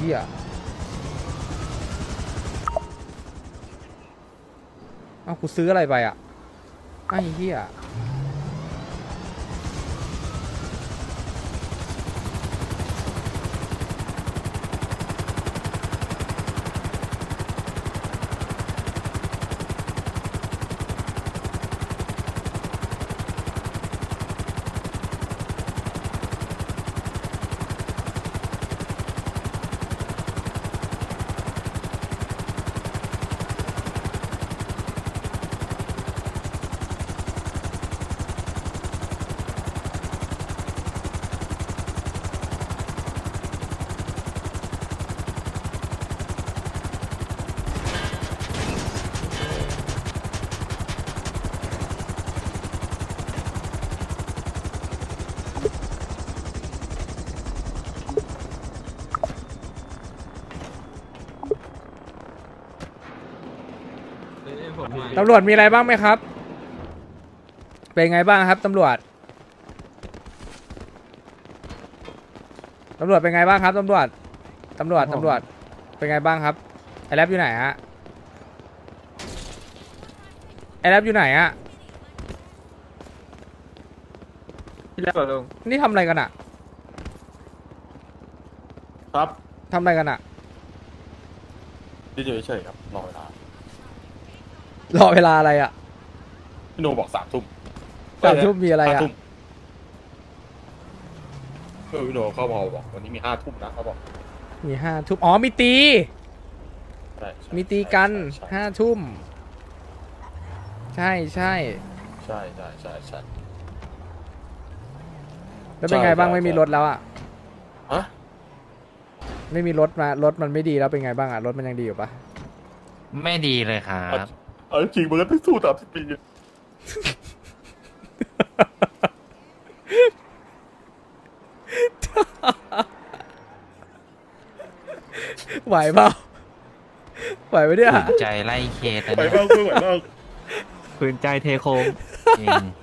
หี้ยเอ้ากูซื้ออะไรไปอ่ะไอ้เหี้ยตำรวจมีอะไรบ้างไหมครับเป็นไงบ้างครับตำรวจเป็นไงบ้างครับตำรวจเป็นไงบ้างครับไอแรปอยู่ไหนฮะพี่แล้วเหรอลุงนี่ทำอะไรกันอะครับทำอะไรกันอะยืนอยู่เฉยๆครับรอเวลารอเวลาอะไรอะพี่โนบอก3 ทุ่ม 3 ทุ่มมีอะไรอะ 5 ทุ่มพี่โนเข้ามาบอกวันนี้มี5 ทุ่มนะเขาบอกมี5 ทุ่มอ๋อมีตีใช่มีตีกันใช่ 5 ทุ่มใช่ใช่แล้วเป็นไงบ้างไม่มีรถแล้วอะฮะไม่มีรถมันไม่ดีแล้วเป็นไงบ้างอะรถมันยังดีอยู่ปะไม่ดีเลยครับเอาจริงมันก็ต้องสู้30 ปีไหวเปล่าไหวไหมเนี่ยใจไล่เคสไหวนะบ้างไหวบ้างปืนใจเทโค้งจริง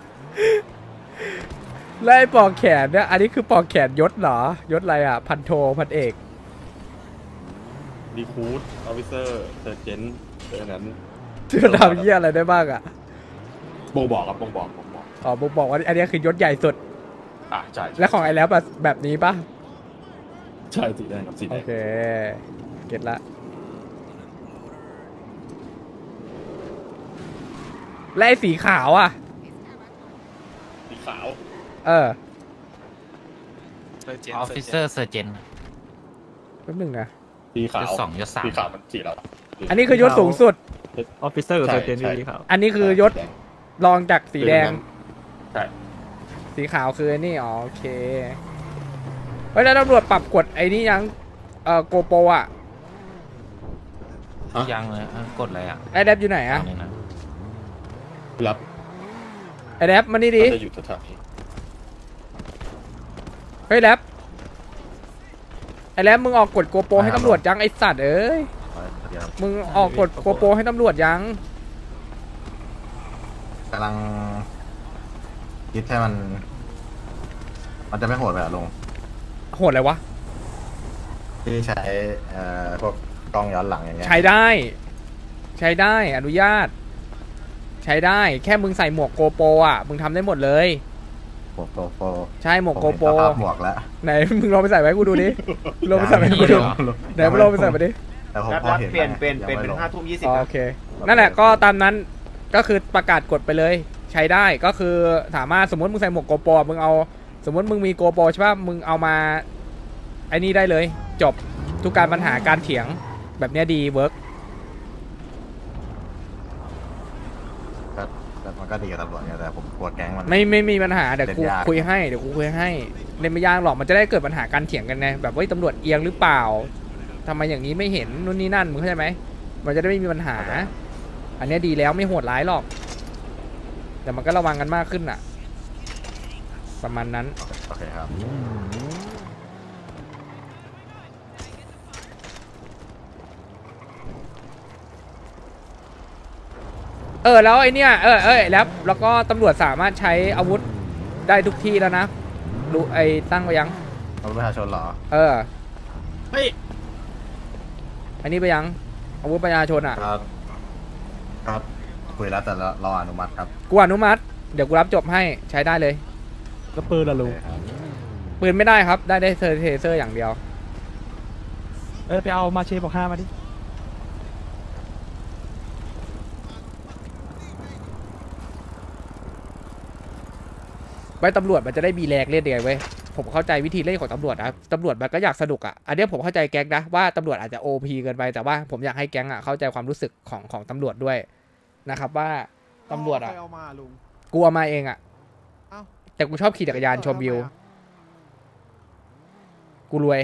ไล่ปอกแขนเนี่ยอันนี้คือปอกแขนยศเหรอยศอะไรอะพันโทพันเอกรีคูดออฟฟิเซอร์เซอร์เจนอะไรนั้นจะทำเหี้ยอะไรได้บ้างอะบ่งบอกครับบ่งบอกอ๋อบอกว่าอันนี้คือยศใหญ่สุดใช่และของไอ้แล้วแบบนี้ปะใช่สีแดงครับสีแดโอง เคเก็ตละและไอ้สีขาวอะสีขาวเออออฟฟิเซอร์เซอร์เจนแป๊บนึงนะสีขาวยศ2ยศ3 สีขาวมันสีแล้วอันนี้คือยศสูงสุดออฟฟิเซอร์กับเซอร์เจนใช่ดีครับอันนี้คือยศรองจากสีแดงใช่สีขาวคือไอ้นี่อ๋อโอเคเฮ้ยแล้วตำรวจปรับกฎไอ้นี่ยังโกโปรอะยังเลยกดอะไรอ่ะไอ้แดบอยู่ไหนอะเอาเลยนะรับไอ้แดบมานี่ดิจะอยู่แถวๆนี้เฮ้ยแดบไอ้แดบมึงออกกฎโกโปรให้ตำรวจยังไอ้สัตว์เอ้ยมึงออกกฎโกโปรให้ตำรวจยังกำลังคิดให้มันจะไม่โหดแบบลงโหดอะไรวะที่ใช้พวกกล้องย้อนหลังอย่างเงี้ยใช้ได้อนุญาต ใช้ได้แค่มึงใส่หมวกโกโปรอ่ะมึงทำได้หมดเลยหมวกโกโปรใช่หมวกโกโปรผมเห็นสภาพหมวกแล้วไหนมึงลองไปใส่ไว้กูดูดิลองไปใส่ไว้กูดูไหนมึงลองไปใส่ไปดิแต่ผมพอเห็นเป็น5 ทุ่มอ๋อโอเคนั่นแหละก็ตามนั้นก็คือประกาศกฎไปเลยใช้ได้ก็คือสามารถสมมติมึงใส่หมวกโกโปรมึงเอาสมมติมึงมีโกโปรใช่ป่ะมึงเอามาไอ้นี่ได้เลยจบทุกการปัญหาการเถียงแบบเนี้ยดีเวิร์กมันก็ดีกับตำรวจไงแต่ผมกลัวแก๊งมันไม่มีปัญหาเดี๋ยวกูเล่นยากคุยให้เเล่นไม่ยากหรอกมันจะได้เกิดปัญหาการเถียงกันไงแบบว่าตำรวจเอียงหรือเปล่าทำไมอย่างนี้ไม่เห็นนู่นนี่นั่นมึงเข้าใจไหมมันจะได้ไม่มีปัญหา อันนี้ดีแล้วไม่โหดร้ายหรอกแต่มันก็ระวังกันมากขึ้นอ่ะประมาณนั้นโอเคครับแล้วไอเนี้ยแล้วก็ตำรวจสามารถใช้อาวุธได้ทุกที่แล้วนะรู้ไอตั้งไปยังรถประชาชนเหรอเฮ้ยอันนี้ไปยังอาวุธประชาชนอ่ะครับคุยแล้วแต่รออนุมัติครับกูอนุมัติเดี๋ยวกูรับจบให้ใช้ได้เลยแล้วปืนล่ะลุงปืนไม่ได้ครับได้เทเซอร์อย่างเดียวไปเอามาเชฟบอก5มาดิไว้ตำรวจมันจะได้มีแรงเล่นเองเว้ยผมเข้าใจวิธีเล่นของตำรวจนะตำรวจมันก็อยากสนุกอ่ะอันเนี้ยผมเข้าใจแก๊งนะว่าตำรวจอาจจะโอพีเกินไปแต่ว่าผมอยากให้แก๊งอ่ะเข้าใจความรู้สึกของตำรวจด้วยนะครับว่าตำรวจอ่ะใคเอามาลุงกลัวมาเองอ่ะเอ้าแต่กูชอบขี่จักรยานชมวิว กูรวย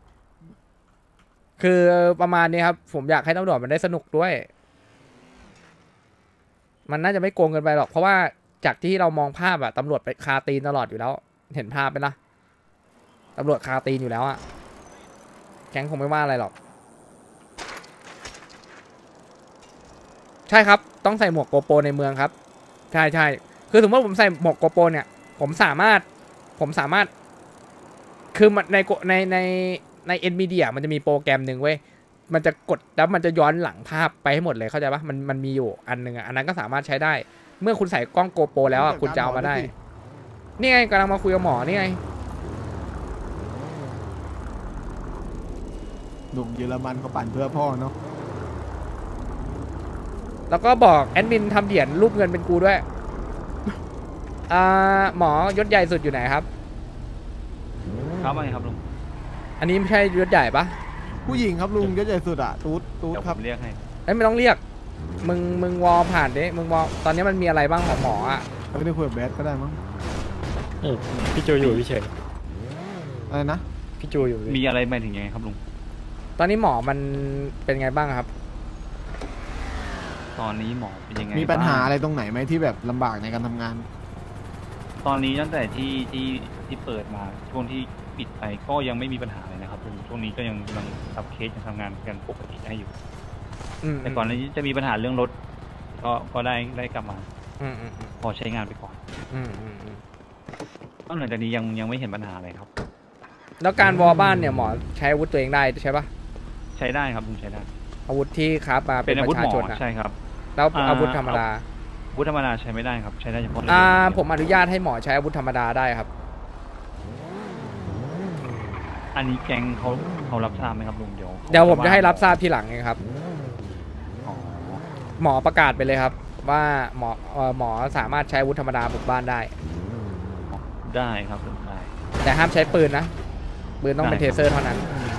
คือประมาณนี้ครับ ผมอยากให้ตำรวจมันได้สนุกด้วย มันน่าจะไม่โกงเกินไปหรอกเพราะว่าจากที่เรามองภาพอะตำรวจไปคาตีนตลอดอยู่แล้ว เห็นภาพไหมล่ะตำรวจคาตีนอยู่แล้วอะแก๊งคงไม่ว่าอะไรหรอก ใช่ครับต้องใส่หมวกโกโปรในเมืองครับ ใช่ใช่คือสมมติว่าผมใส่หมวกโกโปรเนี่ย ผมสามารถคือมันในเอ็นมีเดียมันจะมีโปรแกรมหนึ่งเว้ยมันจะกดแล้วมันจะย้อนหลังภาพไปให้หมดเลยเข้าใจปะมันมีอยู่อันหนึ่งอะอันนั้นก็สามารถใช้ได้ เมื่อคุณใส่กล้องโกโปรแล้วอะคุณจะเอามาได้ นี่ไงกำลังมาคุยกับหมอนี่ไงหนุ่มเยอรมันเขาปั่นเพื่อพ่อเนาะแล้วก็บอกแอดมินทำเหรียญรูปเงินเป็นกูด้วยหมอยศใหญ่สุดอยู่ไหนครับครับว่าไงครับลุงอันนี้ไม่ใช่ยศใหญ่ปะผู้หญิงครับลุงยศใหญ่สุดอะตูดเดี๋ยวคผรับมเรียกให้เอ้ยไม่ต้องเรียกมึงวอลผ่านดิมึงวอลตอนนี้มันมีอะไรบ้างของหมออะไม่ได้คุยกับแบดก็ได้มั้งพี่จูอยู่พี่เฉยอะไรนะพี่จูอยู่มีอะไรหมายถึงยังไงครับลุงตอนนี้หมอมันเป็นไงบ้างครับตอนนี้หมอเป็นยังไงมีปัญหาบ้งอะไรตรงไหนไหมที่แบบลำบากในการทำงานตอนนี้ตั้งแต่ที่เปิดมาช่วงที่ปิดไปก็ยังไม่มีปัญหาเลยนะครับลุงช่วงนี้ก็ยังกำลังรับเคสยังทำงานกันปกติได้อยู่ แต่ก่อนหน้านี้จะมีปัญหาเรื่องรถก็ได้กลับมาอืมพอใช้งานไปก่อนอืมนอกเหนือจากนี้ยังไม่เห็นปัญหาอะไรครับแล้วการวอลบ้านเนี่ยหมอใช้อาวุธตัวเองได้ใช่ปะใช้ได้ครับลุงใช้ได้อาวุธที่ครับมาเป็เป็น นอาปวุธระหชาม ชนออะใช่ครับแล้วอาวุธธรรมดาอาวุธธรรมดาใช้ไม่ได้ครับใช้ได้เฉพาะผมอนุญาตให้หมอใช้อาวุธธรรมดาได้ครับอันนี้แก๊งเขารับทราบไหมครับลุงเดี๋ยวเดี๋ยวผมจะให้รับทราบทีหลังเองครับอ๋อหมอประกาศไปเลยครับ ว่าหมอสามารถใช้อาวุธธรรมดาบุกบ้านได้ได้ครับลุงได้แต่ห้ามใช้ปืนนะปืนต้องเป็นได้เทครับเซอร์เท่านั้น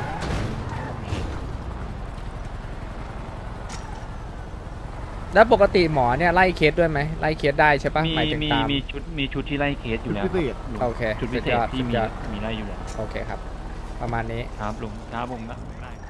แล้วปกติหมอเนี่ยไล่เคสด้วยไหมไล่เคสได้ใช่ปะหมายถึงตามมีชุดที่ไล่เคสอยู่แล้วพิเศษโอเคชุดพิเศสุษยอที่สุดยอดมีไล่อยู่แล้วโอเคครับ ประมาณนี้ครับลุงครับผมได้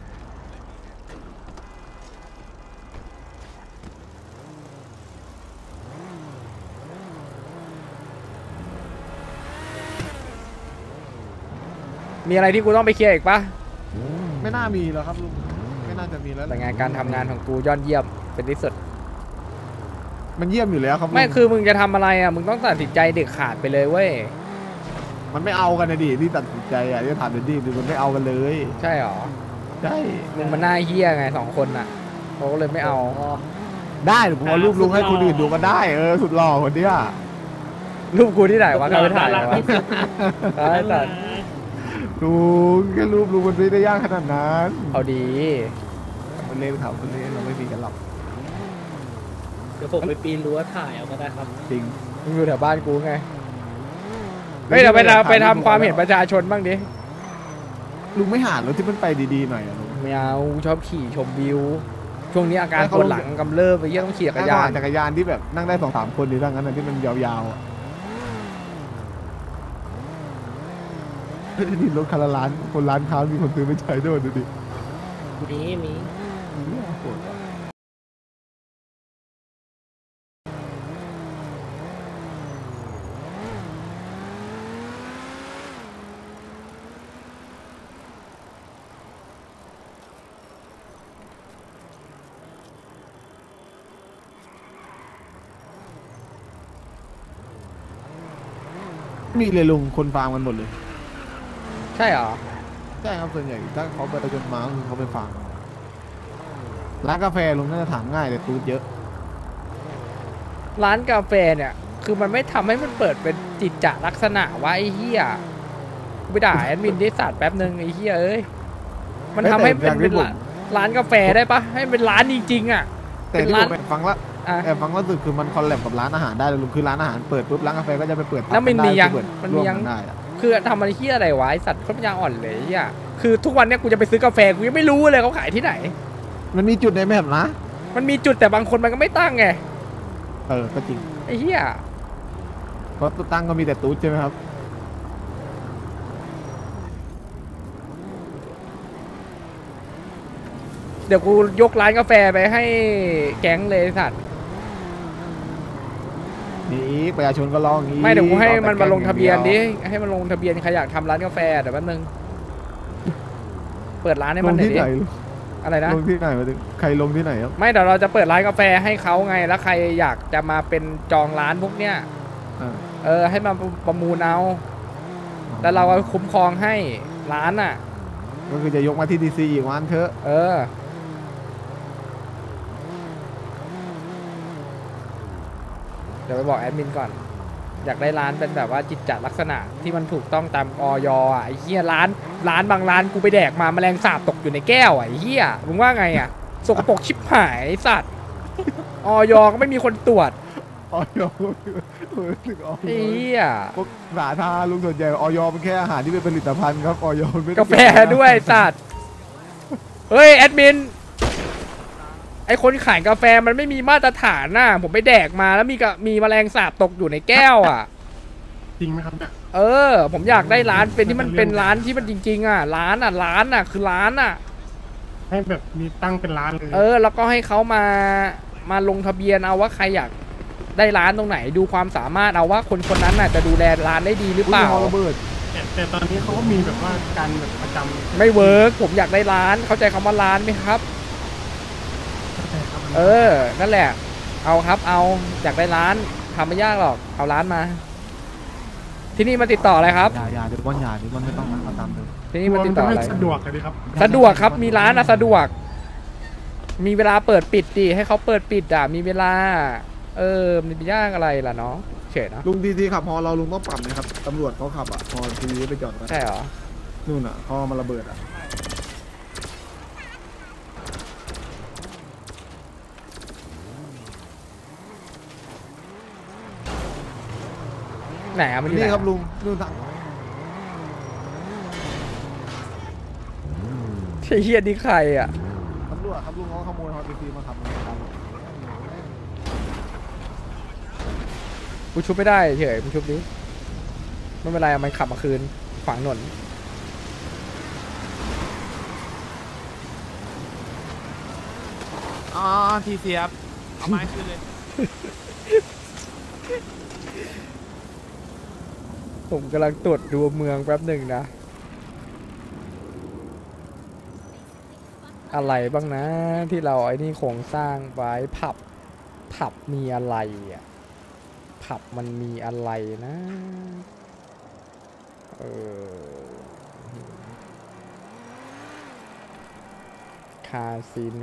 มีอะไรที่กูต้องไปเคลียร์อีกปะไม่น่ามีแล้วครับลุงไม่น่าจะมีแล้วแหแต่ละงานการทำงานของกูยอดเยี่ยมเป็นที่สุดมันเยี่ยมอยู่แล้วครับลุงไม่คือมึงจะทำอะไรอ่ะมึงต้องตัดสินใจเด็ดขาดไปเลยเว้ยมันไม่เอากันนะดิที่ตัดสินใจอะที่ถามเดนดี้มันไม่เอากันเลยใช่หรอใช่มึงมันหน้าเฮี้ยไง2 คนน่ะเขาก็เลยไม่เอาได้ผมเอารูปลุงให้คนอื่นดูก็ได้สุดหล่อคนเนี้ยรูปกูที่ไหนวะใครไปถ่ายวะไอ้สัตว์ลุงแค่รูปลุงมันไม่ได้ยากขนาดนั้นเอาดีมันเล่นครับมันเล่นเราไม่มีกันหรอกเดี๋ยวผมไปปีนรั้วถ่ายเอาก็ได้ครับจริงมึงอยู่แถวบ้านกูไงเฮ้ยเดี๋ยวไปทำความเห็นประชาชนบ้างดิลุงไม่หารถที่มันไปดีๆหน่อยอะลุงไม่เอาชอบขี่ชมวิว ช่วงนี้อาการปวดหลังกำเริบไปเยี่ยต้องขี่จักรยานจักรยานที่แบบนั่งได้2-3 คนหรือทั้งนั้นนะที่มันยาวๆอะดิรถคันละล้านคนล้านค้ามีคนซื้อไม่ใช้ด้วยดูดิมีโหดว่ะ มีเลยลุงคนฟาร์มกันหมดเลยใช่เหรอใช่ครับส่วนใหญ่ถ้าเขาไปจนมาก็คือเขาไปฟาร์มร้านกาแฟลุงน่าจะถามง่ายแต่ตูดเยอะร้านกาแฟเนี่ยคือมันไม่ทำให้มันเปิดเป็นจิตจะลักษณะว่าไอ้เหี้ยกูไปด่าแอดมินดิสัตว์แป๊บนึงไอ้เหี้ยเอ้ยมันทำให้เป็นร้านกาแฟได้ปะให้เป็นร้านจริงๆอ่ะแต่ที่ผมแอบฟังละแอบฟังล่าสุดคือมันคอลแลบกับร้านอาหารได้เลยลุงคือร้านอาหารเปิดปุ๊บร้านกาแฟก็จะไปเปิดแล้วมันมียังเปิดมันมียังร่วกัได้อะคือทำอะไรเหี้ยอะไรวะไอ้สัตว์เขาปัญญาอ่อนเลยไอ้เหี้ยคือทุกวันเนี้ยกูจะไปซื้อกาแฟกูยังไม่รู้เลยเขาขายที่ไหนมันมีจุดในแมปนะมันมีจุดแต่บางคนมันก็ไม่ตั้งไงก็จริงไอ้เหี้ยเพราะตั้งก็มีแต่ตูดใช่ไหมครับเดี๋ยวกูยกร้านกาแฟไปให้แก๊งเลยไอ้สัตว์นี่ประชาชนก็ร้องอย่างนี้ไม่เดี๋ยวกูให้มันมาลงทะเบียนดิลให้มันลงทะเบียนใครอยากทำร้านกาแฟเดี๋ยวแป๊บนึงเปิดร้านให้งมันหน่อยที่ดิไหนอะไรนะลงที่ไหนมาถึงใครลงที่ไหนครับไม่เดี๋ยวเราจะเปิดร้านกาแฟให้เขาไงแล้วใครอยากจะมาเป็นจองร้านพวกเนี้ย ให้มาประมูลเอาแล้วเราก็คุ้มครองให้ร้านอ่ะก็คือจะยกมาที่ดีซีอีกวันเถอะเดี๋ยวไปบอกแอดมินก่อน อยากได้ร้านเป็นแบบว่าจิตจัดลักษณะที่มันถูกต้องตามออยอ่ะไอ้เหี้ยร้านบางร้านกูไปแดกมาแมลงสาบตกอยู่ในแก้วอ่ะไอ้เหี้ยมึงว่าไงอ่ะสกปรกชิบหายไอ้สัตว์ออยก็ไม่มีคนตรวจออยถึงออไอ้ยเหี้ยพวกสาธารณลุงส่วนใหญ่ออยเป็นแค่อาหารที่เป็นผลิตภัณฑ์ครับออยไม่ได้กาแฟด้วยไอ้สัตว์เฮ้ยแอดมินไอคนขายกาแฟมันไม่มีมาตรฐานน่ะผมไปแดกมาแล้วมีแมลงสาบตกอยู่ในแก้วอ่ะจริงไหมครับเนี่ยผมอยากได้ร้านเป็นที่มันเป็นร้านที่มันจริงๆอ่ะร้านอ่ะคือร้านอ่ะให้แบบมีตั้งเป็นร้านเลยแล้วก็ให้เขามาลงทะเบียนเอาว่าใครอยากได้ร้านตรงไหนดูความสามารถเอาว่าคนนั้นน่ะจะดูแลร้านได้ดีหรือเปล่าระเบิดแต่ตอนนี้เขาก็มีแบบว่าการแบบประจำไม่เวิร์กผมอยากได้ร้านเข้าใจคำว่าร้านไหมครับ นั่นแหละ เอาครับเอาอยากได้ร้านทำไม่ยากหรอกเอาร้านมา ที่นี่มาติดต่ออะไรครับอย่าเดี๋ยวบอลอย่าเดี๋ยวบอลไม่ต้องนะเอาตามเลยที่นี่มาติดต่ออะไรสะดวกเลยครับสะดวกครับมีร้านสะดวก มีเวลาเปิดปิดดิให้เขาเปิดปิดมีเวลามันยากอะไรล่ะเนาะเฉยนะลุงทีขับฮอเราลุงต้องปรับนะครับตำรวจเขาขับฮอทีไปจอดกันใช่เหรอนู่นฮอมาระเบิดไหนมันอยู่ไหนนี่ครับลุงนู่นทางเฮียนี่ใครอ่ะตำรวจครับลุงเขาขโมยฮอทีมาขับมาครับกูชุบไม่ได้เฉยมึงชุบดิไม่เป็นไรมันขับมาคืนขวางถนนทีเสียบเอาไม้ขึ้นเลยผมกำลังตรวจดูเมืองแป๊บหนึ่งนะอะไรบ้างนะที่เราไอ้นี่โครงสร้างไว้ผับมีอะไรอ่ะผับมันมีอะไรนะคาสิโน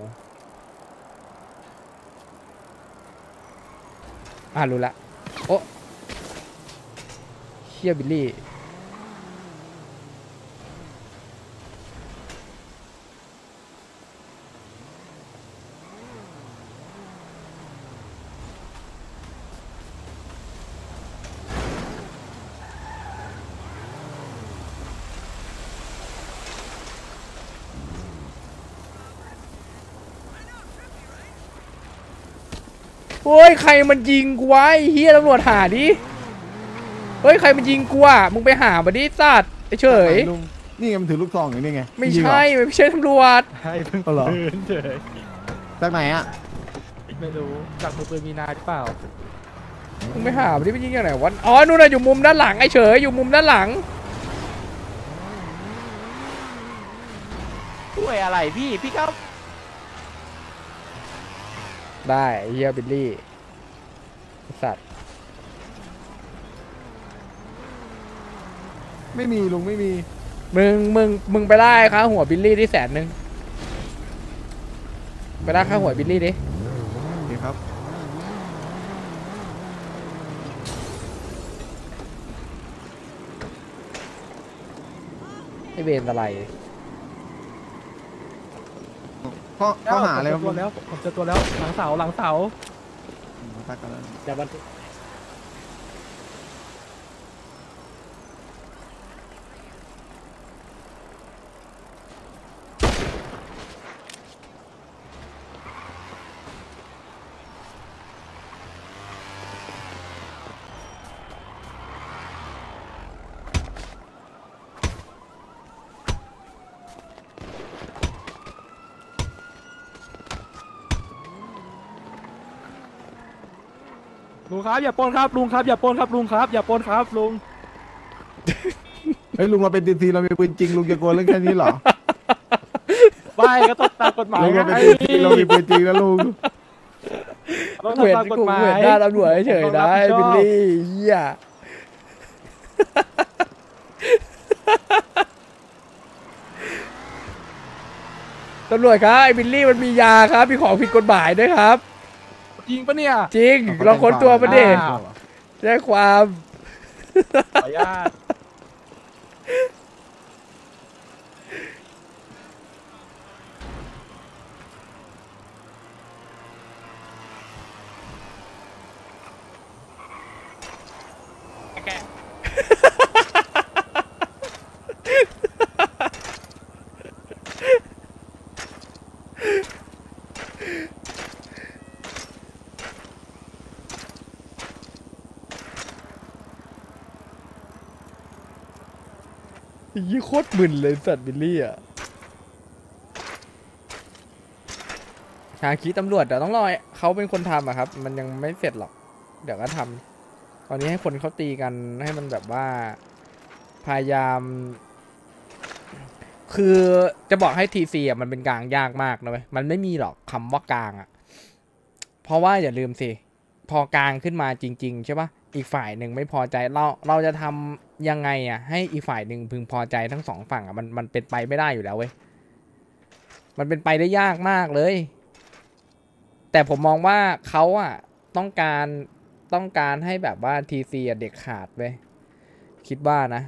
รู้ละโอ้เฮียบิลลี่เฮ้ยใครมันยิงกูวะไอ้เฮียตำรวจหาดิเฮ้ยใครมันยิงกูอ่ะมึงไปหามาดิสัตว์เฉยนี่ไงมันถือลูกซองอยู่นี่ไงไม่ใช่ไม่ใช่ตำรวจใช่เพิ่งเหรอจากไหนอ่ะไม่รู้จากมือปืนมีนาหรือเปล่ามึงไปหามาดิมันยิงยังไงวะอ๋อนู่นน่ะอยู่มุมด้านหลังไอ้เฉยอยู่มุมด้านหลังช่วยอะไรพี่ครับได้ไอ้เฮียบิลลี่สัตว์ไม่มีลุงไม่มีมึงไปไล่ครับหัวบิลลี่ที่100,000 ลากข้าวหัวบิลลี่ดิโอเคครับให้เวรอะไรข้อหาอะไรครับตัวแล้วผมเจอตัวแล้วหลังเสาหลังเสาตักกันแล้วจะบันทึกลุงครับอย่าปล้นครับลุงครับอย่าปล้นครับลุงครับอย่าปล้นครับลุงเฮ้ยลุงเราเป็นทีเรามีปืนจริงลุงจะกลัวเรื่องแค่นี้เหรอไม่ก็ต้องตามกฎหมายลุงเราเป็นไงทีเรามีปืนจริงนะลุงต้องเหมือนทำตามกฎกูหมาเหมือนยหน้าตำรวจเฉยๆนะไอ้บิลลี่เหี้ยตำรวจครับไอ้บิลลี่มันมียาครับมีของผิดกฎหมายด้วยครับจริงปะเนี่ยจริงลองค้นตัวมันดิอ้าวแจ้งความขออนุญาตยี่โคตรมึนเลยสัตว์บิลลี่อ่ะหาคีตำรวจเดี๋ยวต้องรอเขาเป็นคนทำอะครับ มันยังไม่เสร็จหรอก เดี๋ยวก็ทำตอนนี้ให้คนเขาตีกันให้มันแบบว่าพยายาม คือจะบอกให้ทีซีอ่ะมันเป็นกลางยากมากนะเว้ยมันไม่มีหรอกคำว่ากลางอ่ะเพราะว่าอย่าลืมสิพอกลางขึ้นมาจริงๆใช่ปะอีกฝ่ายหนึ่งไม่พอใจเราจะทำยังไงอ่ะให้อีกฝ่ายหนึ่งพึงพอใจทั้งสองฝั่งอ่ะมันเป็นไปไม่ได้อยู่แล้วเว้ยมันเป็นไปได้ยากมากเลยแต่ผมมองว่าเขาอ่ะต้องการให้แบบว่าทีซีเด็กขาดเว้ยคิดว่านะ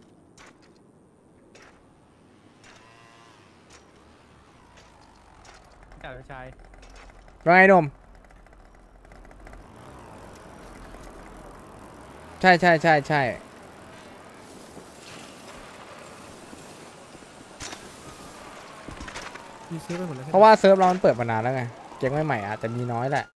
ว่าไงหนุ่มใช่เพราะว่าเซิร์ฟเรามันเปิดมานานแล้วไงเก๊งใหม่ๆอาจจะมีน้อยแหละ